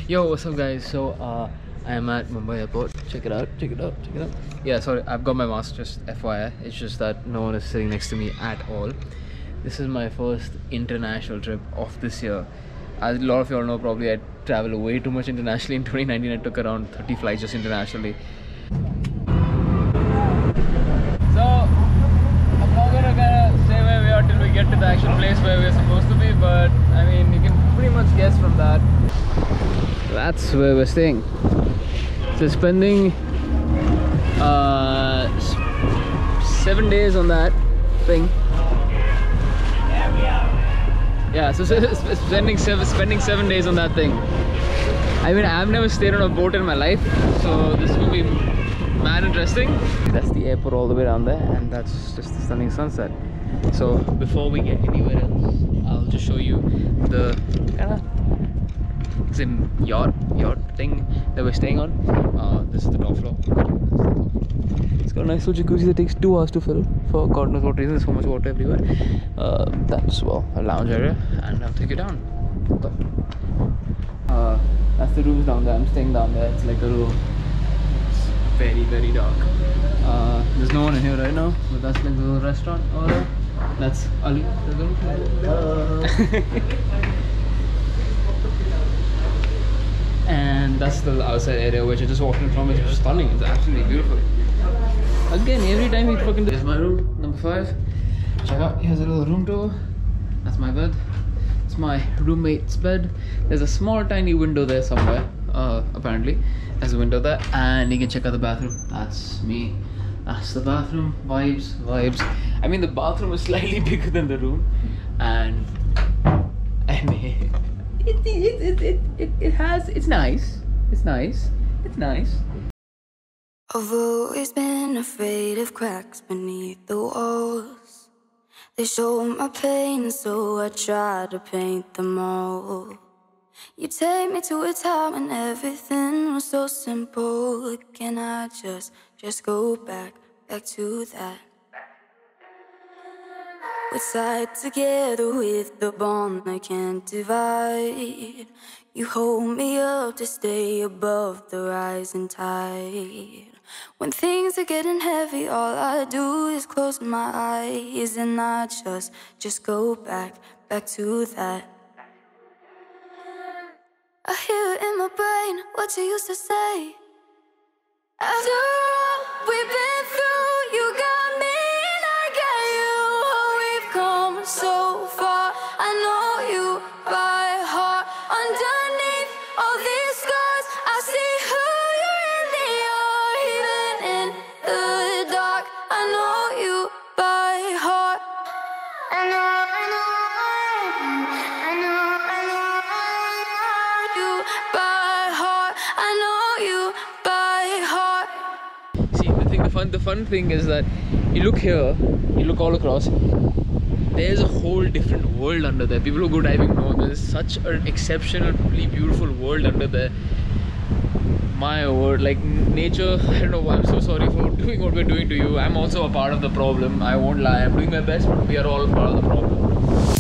Yo, what's up guys? So I am at Mumbai airport. Check it out, check it out, check it out. Yeah, sorry, I've got my mask, just FYI. It's just that no one is sitting next to me at all. This is my first international trip of this year. As a lot of you all know, probably I travel way too much internationally. In 2019 I took around 30 flights just internationally. So I'm not gonna stay where we are till we get to the actual place where we're supposed to be, but I mean, you can pretty much guess from that. That's where we're staying. So spending 7 days on that thing. Yeah, so spending 7 days on that thing. I mean, I've never stayed on a boat in my life, so this will be mad interesting. That's the airport all the way down there, and that's just the stunning sunset. So before we get anywhere else, I'll just show you the kind of yacht thing that we're staying on. This is the top floor. It's got a nice little jacuzzi that takes 2 hours to fill for God knows what reason. There's so much water everywhere. That's, well, a lounge area, and I'll take you down. That's the rooms down there. I'm staying down there. It's like a room. It's very, very dark. There's no one in here right now, but that's like the little restaurant over there. That's Ali. And that's the outside area which I just walked in from. It's stunning. It's absolutely beautiful. Again, every time we fucking... There's my room, number 5. Check out, here's a little room tour. That's my bed. It's my roommate's bed. There's a small tiny window there somewhere, apparently. There's a window there, and you can check out the bathroom. That's me. That's the bathroom. Vibes. I mean, the bathroom is slightly bigger than the room, and I mean, it's nice. I've always been afraid of cracks beneath the walls. They show my pain, so I try to paint them all. You take me to a time when everything was so simple. Can I just go back to that? We're tied together with the bond I can't divide. You hold me up to stay above the rising tide. When things are getting heavy, all I do is close my eyes, and I just go back to that. I hear it in my brain, what you used to say. After all we've been through, you got me and I got you. Oh, we've come so far, I know you by heart. Underneath all these scars, I see who you really are. Even in the dark, I know you by heart. I know you by heart. I know you by heart. See, the fun thing is that you look here, you look all across, there's a whole different world under there. People who go diving know there's such an exceptionally beautiful world under there. My word, like nature, I don't know, I'm so sorry for doing what we're doing to you. I'm also a part of the problem, I won't lie. I'm doing my best, but we are all part of the problem.